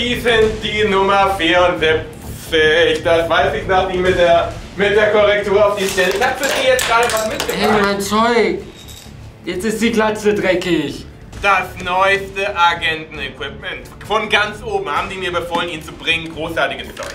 Sie sind die Nummer 74. Das weiß ich noch nie mit der Korrektur auf die Stelle. Ich hab für Sie jetzt gerade was mitgebracht. Hey, mein Zeug! Jetzt ist die Glatze dreckig. Das neueste Agenten-Equipment. Von ganz oben haben die mir befohlen, ihn zu bringen. Großartiges Zeug.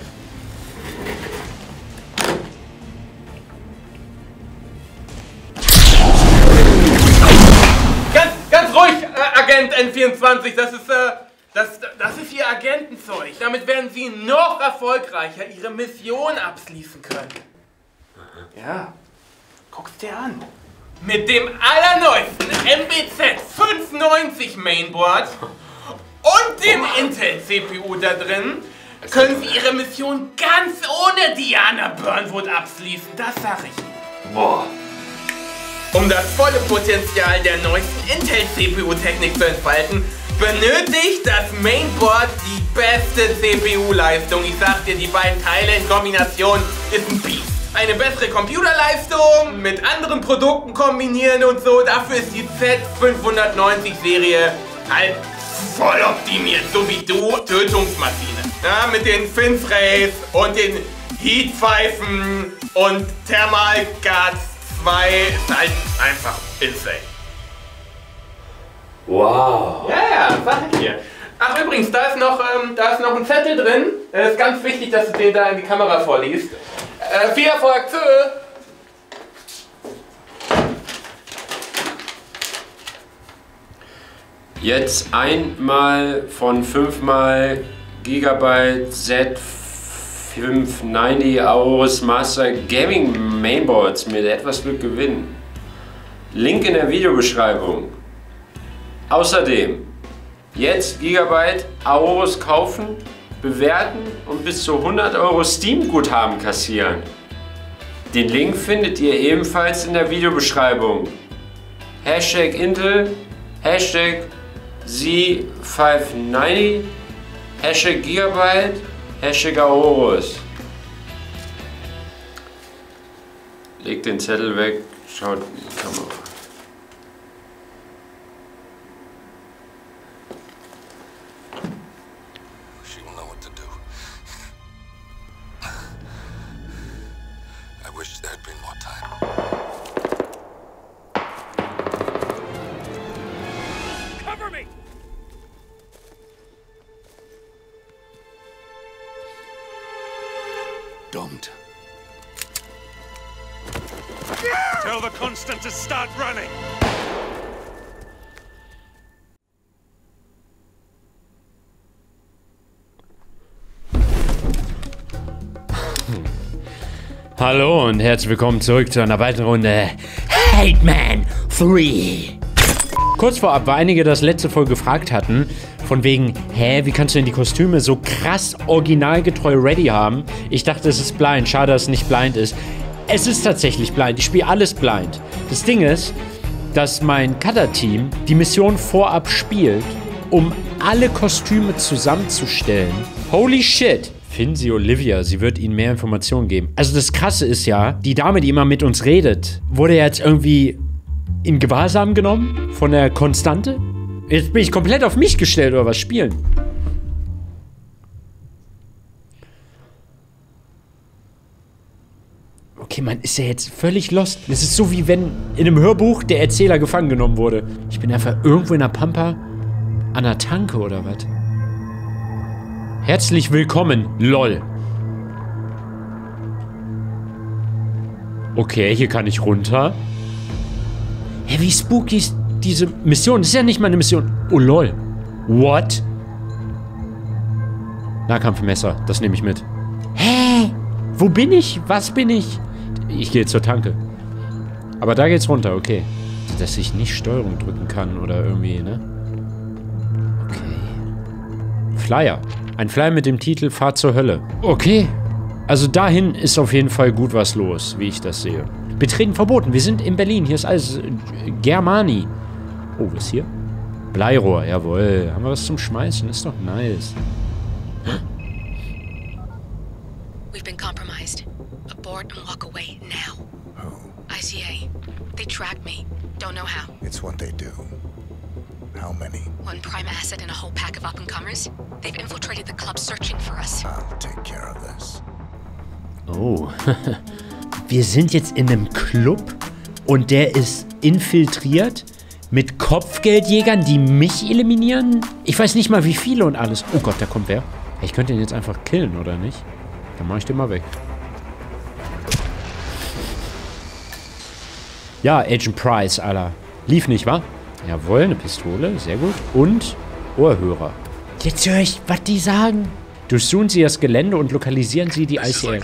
Ganz ruhig, Agent N24. Das ist Ihr Agentenzeug. Damit werden Sie noch erfolgreicher Ihre Mission abschließen können. Ja, guck's dir an. Mit dem allerneuesten MBZ 590 Mainboard und dem Intel CPU da drin können Sie Ihre Mission ganz ohne Diana Burnwood abschließen. Das sag ich Ihnen. Boah. Um das volle Potenzial der neuesten Intel CPU-Technik zu entfalten, benötigt das Mainboard die beste CPU-Leistung. Ich sag dir, die beiden Teile in Kombination ist ein Biest. Eine bessere Computerleistung mit anderen Produkten kombinieren und so. Dafür ist die Z590-Serie halt voll optimiert, so wie du, Tötungsmaschine. Ja, mit den Finfrays und den Heatpfeifen und Thermal Guards 2 ist halt einfach insane. Wow. Ja, sag ich dir. Ach übrigens, da ist noch ein Zettel drin. Es ist ganz wichtig, dass du den da in die Kamera vorliest. Viel Erfolg, tschö! Jetzt einmal von 5 GB Z590 Aorus Master Gaming Mainboards mit etwas Glück gewinnen. Link in der Videobeschreibung. Außerdem jetzt Gigabyte Aorus kaufen, bewerten und bis zu 100 € Steam-Guthaben kassieren. Den Link findet ihr ebenfalls in der Videobeschreibung. Hashtag Intel, Hashtag Z590, Hashtag Gigabyte, Hashtag Aorus. Legt den Zettel weg, schaut in die Kamera. Don't. Tell the Constant to start running. Hallo und herzlich willkommen zurück zu einer weiteren Runde Hitman 3. Kurz vorab, weil einige das letzte Folge gefragt hatten, von wegen, wie kannst du denn die Kostüme so krass originalgetreu ready haben? Ich dachte, es ist blind. Schade, dass es nicht blind ist. Es ist tatsächlich blind. Ich spiele alles blind. Das Ding ist, dass mein Cutter-Team die Mission vorab spielt, um alle Kostüme zusammenzustellen. Holy shit! Finden Sie Olivia, sie wird Ihnen mehr Informationen geben. Also das Krasse ist ja, die Dame, die immer mit uns redet, wurde jetzt irgendwie in Gewahrsam genommen von der Konstante? Jetzt bin ich komplett auf mich gestellt oder was spielen? Okay, man ist ja jetzt völlig lost. Das ist so wie wenn in einem Hörbuch der Erzähler gefangen genommen wurde. Ich bin einfach irgendwo in der Pampa an der Tanke oder was? Herzlich willkommen, lol. Okay, hier kann ich runter. Hä, wie spooky ist diese Mission? Das ist ja nicht mal eine Mission. Oh, lol. What? Nahkampfmesser, das nehme ich mit. Hä? Wo bin ich? Was bin ich? Ich gehe zur Tanke. Aber da geht's runter, okay. Dass ich nicht Steuerung drücken kann oder irgendwie, ne? Okay. Flyer. Ein Flyer mit dem Titel Fahrt zur Hölle. Okay. Also dahin ist auf jeden Fall gut was los, wie ich das sehe. Betreten verboten. Wir sind in Berlin. Hier ist alles Germani. Oh, was ist hier? Bleirohr, jawohl. Haben wir was zum Schmeißen? Ist doch nice. We've been compromised. Abort and walk away now. Who? ICA. They tracked me. Don't know how. It's what they do. How many? One prime asset and a whole pack of up-and-comers. They've infiltrated the club searching for us. I'll take care of this. Oh. Wir sind jetzt in einem Club und der ist infiltriert mit Kopfgeldjägern, die mich eliminieren. Ich weiß nicht mal, wie viele und alles. Oh Gott, da kommt wer. Ich könnte ihn jetzt einfach killen, oder nicht? Dann mach ich den mal weg. Ja, Agent Price, Alter. Lief nicht, wa? Jawohl, eine Pistole, sehr gut. Und Ohrhörer. Jetzt höre ich, was die sagen. Durchsuchen Sie das Gelände und lokalisieren Sie die ICL.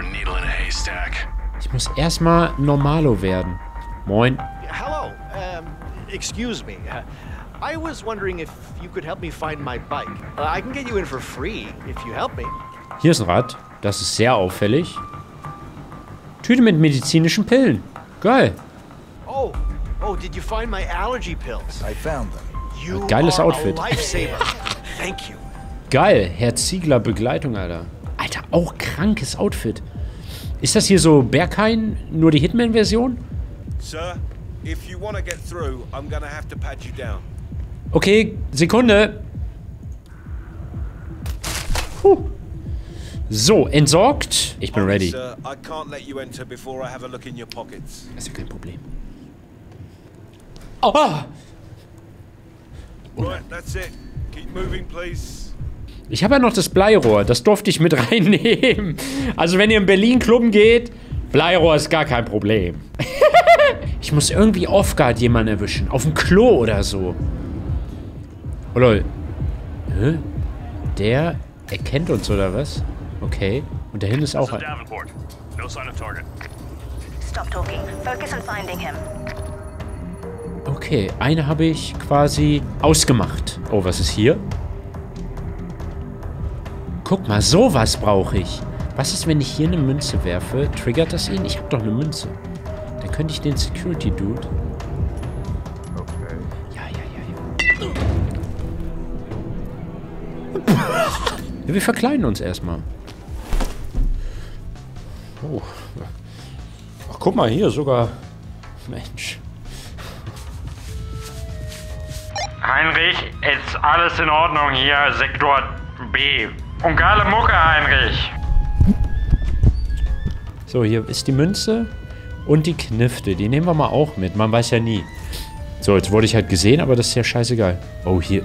Ich muss erstmal Normalo werden. Moin. Hello, excuse me. I was wondering if you could help me find my bike. I can get you in for free if you help me. Hier ist ein Rad. Das ist sehr auffällig. Tüte mit medizinischen Pillen. Geil. Oh, did you find my allergy pills? I found them. You Geiles are Outfit. a lifesaver. Thank you. Geil. Herr Ziegler Begleitung, Alter. Alter, auch krankes Outfit. Ist das hier so Berghain, nur die Hitman-Version? Sir, if you want to get through, I'm gonna have to pat you down. Okay, Sekunde. So, entsorgt. Ich bin ready. Sir, I can't let you enter before I have a look in your pockets. Das ist ja kein Problem. Oh! Right, that's it. Keep moving, please. Ich habe ja noch das Bleirohr. Das durfte ich mit reinnehmen. Also wenn ihr in Berlin klubben geht, Bleirohr ist gar kein Problem. Ich muss irgendwie off-guard jemanden erwischen. Auf dem Klo oder so. Oh lol. Hä? Der erkennt uns oder was? Okay. Und da hinten ist auch ein... Davenport. No sign of target. Stop talking. Focus on finding him. Okay, eine habe ich quasi ausgemacht. Oh, was ist hier? Guck mal, sowas brauche ich. Was ist, wenn ich hier eine Münze werfe? Triggert das ihn? Ich habe doch eine Münze. Dann könnte ich den Security-Dude... Okay. Ja. Ja, wir verkleiden uns erstmal. Oh. Ach, guck mal hier sogar. Mensch. Heinrich, ist alles in Ordnung hier, Sektor B. Und geile Mucke, Heinrich. So, hier ist die Münze und die Knifte. Die nehmen wir mal auch mit. Man weiß ja nie. So, jetzt wurde ich halt gesehen, aber das ist ja scheißegal. Oh, hier.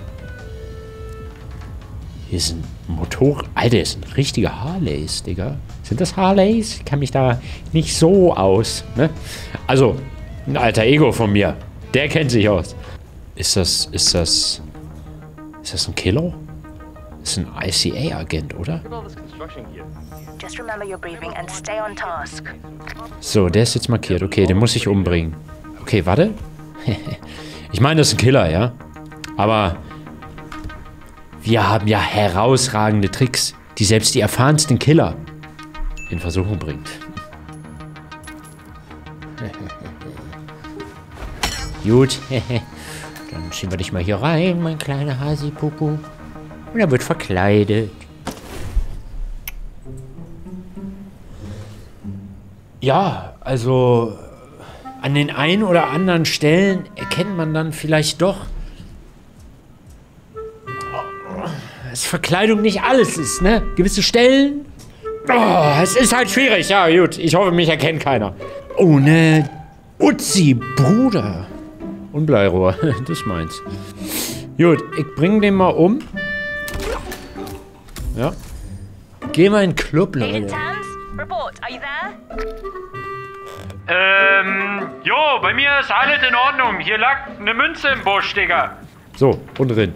Hier ist ein Motor. Alter, ist ein richtiger Harleys, Digga. Sind das Harleys? Ich kann mich da nicht so aus, ne? Also, ein alter Ego von mir. Der kennt sich aus. Ist das ein Killer? Das ist ein ICA-Agent, oder? Just remember your breathing and stay on task. So, der ist jetzt markiert. Okay, den muss ich umbringen. Okay, warte. Ich meine, das ist ein Killer, ja? Aber wir haben ja herausragende Tricks, die selbst die erfahrensten Killer in Versuchung bringt. Gut. Dann schieben wir dich mal hier rein, mein kleiner Hasi-Pupu. Und er wird verkleidet. Ja, also an den einen oder anderen Stellen erkennt man dann vielleicht doch, dass Verkleidung nicht alles ist, ne? Gewisse Stellen. Oh, es ist halt schwierig. Ja, gut. Ich hoffe, mich erkennt keiner. Oh, ne Uzi, Bruder. Und Bleirohr. Das meins. Gut, ich bring den mal um. Ja. Geh mal in den Club, Leute. Report, are you there? Jo, bei mir ist alles in Ordnung. Hier lag eine Münze im Busch, Digga. So, und drin.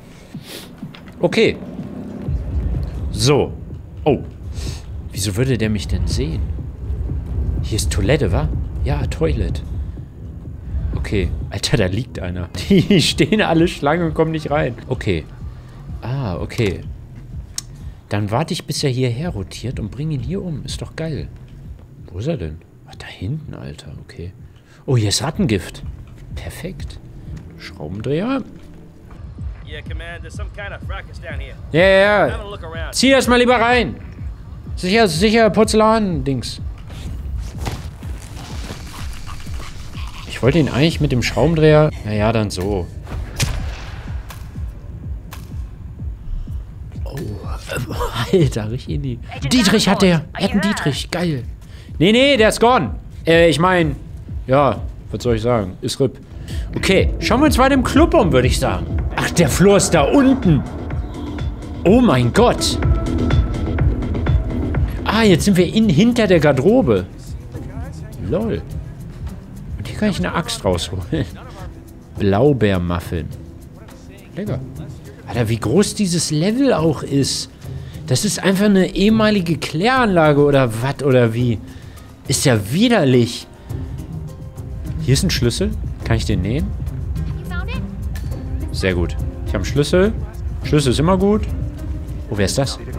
Okay. So. Oh. Wieso würde der mich denn sehen? Hier ist Toilette, wa? Ja, Toilet. Okay. Alter, da liegt einer. Die stehen alle Schlange und kommen nicht rein. Okay. Ah, okay. Dann warte ich, bis er hierher rotiert und bringe ihn hier um. Ist doch geil. Wo ist er denn? Ach, da hinten, Alter. Okay. Oh, hier ist Rattengift. Perfekt. Schraubendreher. Ja. Zieh das mal lieber rein. Sicher Porzellan-Dings. Ich wollte ihn eigentlich mit dem Schraubendreher... Naja, dann so. Alter, richtig in die... Dietrich hat der. Er hat einen Dietrich. Geil. Nee, der ist gone. Ich meine, ja, was soll ich sagen? Ist RIP. Okay, schauen wir uns weiter im Club um, würde ich sagen. Ach, der Flur ist da unten. Oh mein Gott. Ah, jetzt sind wir hinter der Garderobe. Lol. Und hier kann ich eine Axt rausholen. Blaubeermuffin. Lecker. Alter, wie groß dieses Level auch ist. Das ist einfach eine ehemalige Kläranlage oder was oder wie. Ist ja widerlich. Hier ist ein Schlüssel. Kann ich den nähen? Sehr gut. Ich habe einen Schlüssel. Schlüssel ist immer gut. Oh, wer ist das?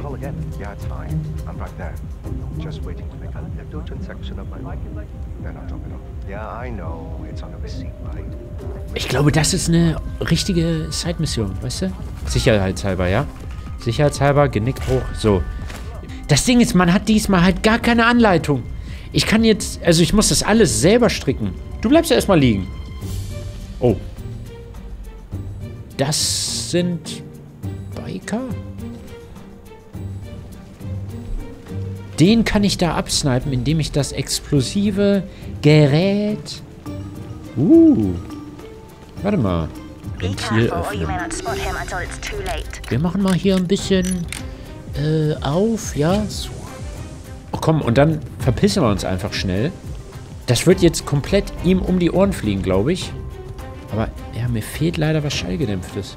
Ich glaube, das ist eine richtige Side-Mission, weißt du? Sicherheitshalber, ja? Sicherheitshalber, Genickbruch, so. Das Ding ist, man hat diesmal halt gar keine Anleitung. Ich kann jetzt, also ich muss das alles selber stricken. Du bleibst ja erstmal liegen. Oh. Das sind Biker? Den kann ich da absnipen, indem ich das explosive Gerät... Warte mal. Ventil öffnen. Wir machen mal hier ein bisschen auf, ja? Oh komm, und dann verpissen wir uns einfach schnell. Das wird jetzt komplett ihm um die Ohren fliegen, glaube ich. Aber, ja, mir fehlt leider was Schallgedämpftes.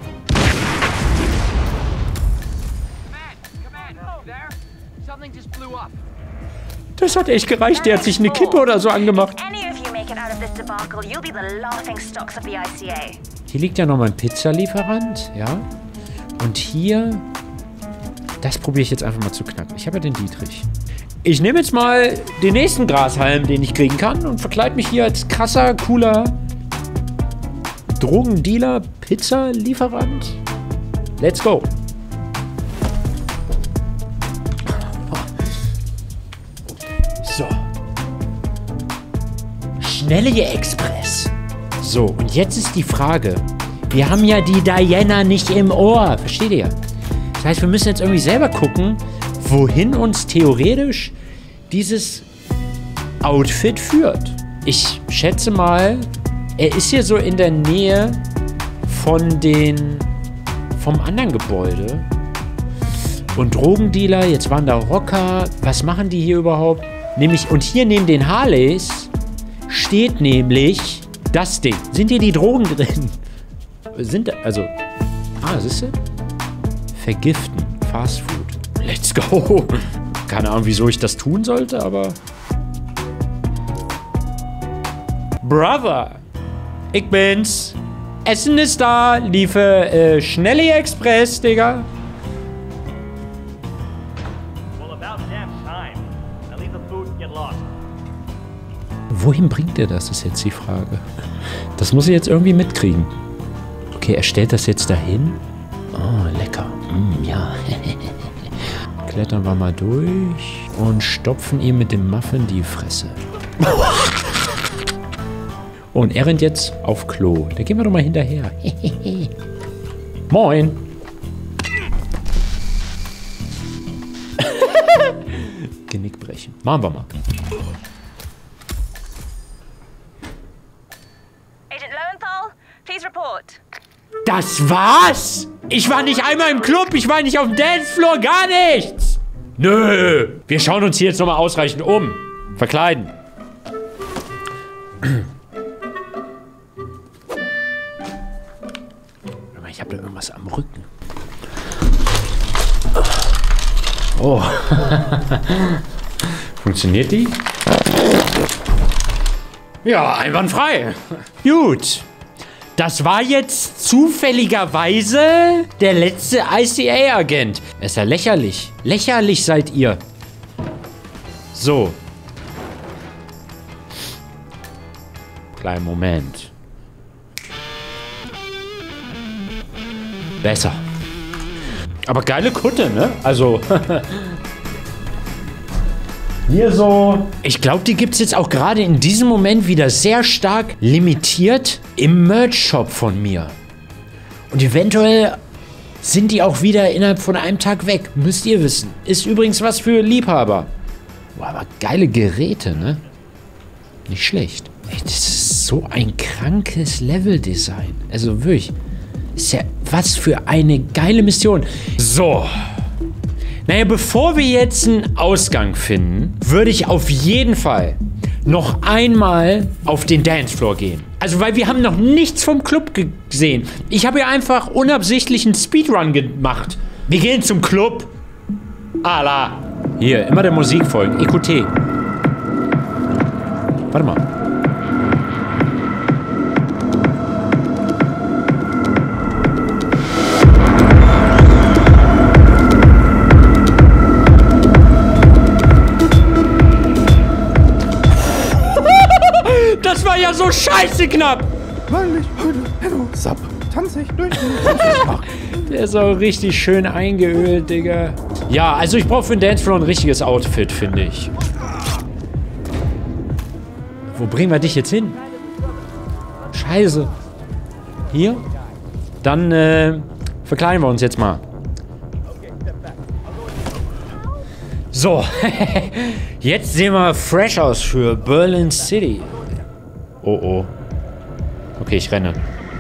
Das hat echt gereicht. Der hat sich eine Kippe oder so angemacht. Hier liegt ja noch mein Pizzalieferant, ja. Und hier... Das probiere ich jetzt einfach mal zu knacken. Ich habe ja den Dietrich. Ich nehme jetzt mal den nächsten Grashalm, den ich kriegen kann und verkleide mich hier als krasser, cooler Drogendealer, Pizzalieferant. Let's go. So. Schnelle Express. So, und jetzt ist die Frage. Wir haben ja die Diana nicht im Ohr. Versteht ihr? Das heißt, wir müssen jetzt irgendwie selber gucken, wohin uns theoretisch dieses Outfit führt. Ich schätze mal, er ist hier so in der Nähe vom anderen Gebäude. Und Drogendealer, jetzt waren da Rocker. Was machen die hier überhaupt? Und hier neben den Harleys steht nämlich das Ding. Sind hier die Drogen drin? Siehst du? Vergiften. Fast Food. Let's go. Keine Ahnung, wieso ich das tun sollte, aber... Brother. Ich bin's. Essen ist da. Liefer Schnelle Express, Digga. Wohin bringt er das, ist jetzt die Frage. Das muss ich jetzt irgendwie mitkriegen. Okay, er stellt das jetzt dahin. Oh, lecker. Ja. Klettern wir mal durch und stopfen ihm mit dem Muffin die Fresse. Und er rennt jetzt auf Klo. Da gehen wir doch mal hinterher. Moin. Genick brechen. Machen wir mal. Agent Lowenthal, please report. Das war's? Ich war nicht einmal im Club, ich war nicht auf dem Dancefloor, gar nichts. Nö. Wir schauen uns hier jetzt nochmal ausreichend um. Verkleiden. Ich habe da irgendwas am Rücken. Oh. Funktioniert die? Ja, einwandfrei. Gut. Das war jetzt zufälligerweise der letzte ICA-Agent. Ist ja lächerlich. Lächerlich seid ihr. So. Kleinen Moment. Besser. Aber geile Kutte, ne? Also... Hier so. Ich glaube, die gibt es jetzt auch gerade in diesem Moment wieder sehr stark limitiert im Merch-Shop von mir. Und eventuell sind die auch wieder innerhalb von einem Tag weg. Müsst ihr wissen. Ist übrigens was für Liebhaber. Boah, aber geile Geräte, ne? Nicht schlecht. Ey, das ist so ein krankes Leveldesign. Also wirklich. Ist ja was für eine geile Mission. So. Naja, bevor wir jetzt einen Ausgang finden, würde ich auf jeden Fall noch einmal auf den Dancefloor gehen. Also, weil wir haben noch nichts vom Club gesehen. Ich habe ja einfach unabsichtlich einen Speedrun gemacht. Wir gehen zum Club. Allah. Hier, immer der Musik folgen. EQT. Warte mal. Das war ja so scheiße knapp. Weil ich heute Hello Sub tanze ich durch den Der ist auch richtig schön eingeölt, Digga. Ja, also ich brauche für den Dancefloor ein richtiges Outfit, finde ich. Wo bringen wir dich jetzt hin? Scheiße. Hier? Dann verkleiden wir uns jetzt mal. So. Jetzt sehen wir fresh aus für Berlin City. Oh oh. Okay, ich renne.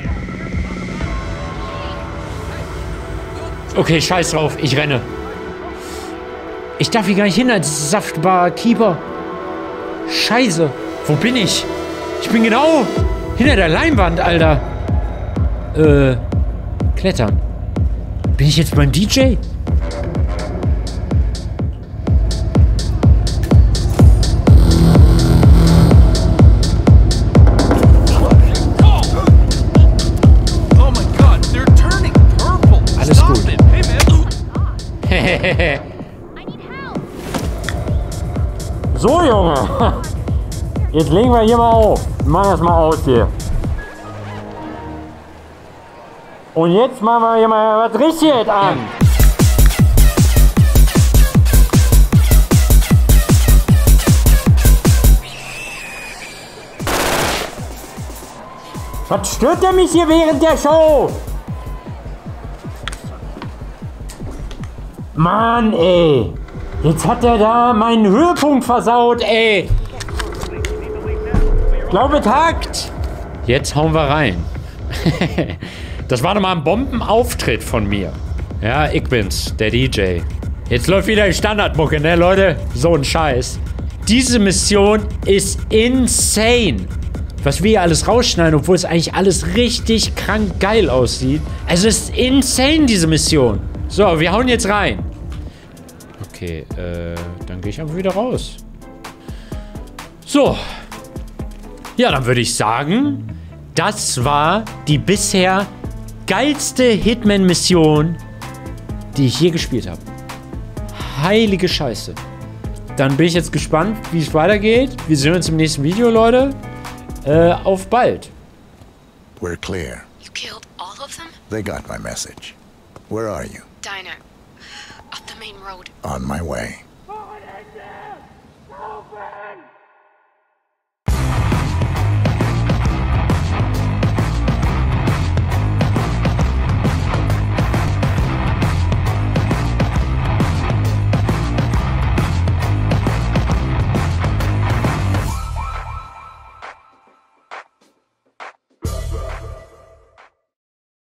Okay, scheiß drauf, ich renne. Ich darf hier gar nicht hin als Saftbar-Keeper. Scheiße. Wo bin ich? Ich bin genau hinter der Leinwand, Alter. Klettern. Bin ich jetzt beim DJ? Alles gut. So, Junge. Jetzt legen wir hier mal auf. Machen das mal aus hier. Und jetzt machen wir hier mal was Richtiges an. Was stört der mich hier während der Show? Mann, ey. Jetzt hat der da meinen Höhepunkt versaut, ey. Glaube Takt. Jetzt hauen wir rein. Das war doch mal ein Bombenauftritt von mir. Ja, ich bin's, der DJ. Jetzt läuft wieder die Standardmucke, ne, Leute? So ein Scheiß. Diese Mission ist insane. Was wir hier alles rausschneiden, obwohl es eigentlich alles richtig krank geil aussieht. Also es ist insane, diese Mission. So, wir hauen jetzt rein. Okay, dann gehe ich einfach wieder raus. So. Ja, dann würde ich sagen, das war die bisher geilste Hitman-Mission, die ich je gespielt habe. Heilige Scheiße. Dann bin ich jetzt gespannt, wie es weitergeht. Wir sehen uns im nächsten Video, Leute. Auf bald. We're clear. You killed all of them? They got my message. Where are you? Diner. Up the main road. On my way.